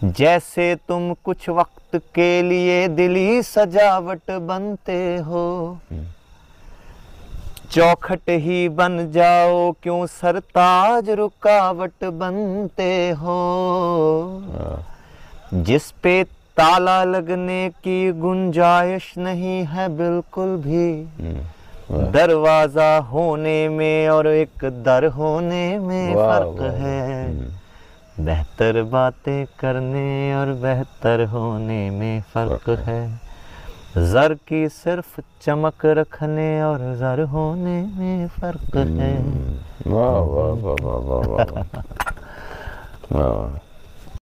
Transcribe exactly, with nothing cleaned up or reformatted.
जैसे तुम कुछ वक्त के लिए दिली सजावट बनते हो, चौखट ही बन जाओ क्यों सरताज रुकावट बनते हो। जिस पे ताला लगने की गुंजाइश नहीं है बिल्कुल भी, दरवाजा होने में और एक दर होने में फर्क है। बेहतर बातें करने और बेहतर होने में फर्क है। ज़र की सिर्फ चमक रखने और ज़र होने में फर्क है। वाह वाह वाह वाह वाह वाह।